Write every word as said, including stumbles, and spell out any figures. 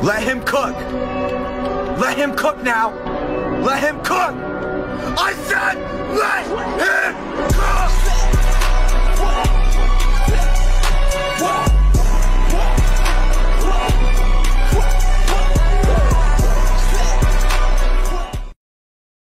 Let him cook! Let him cook now! Let him cook! I said let him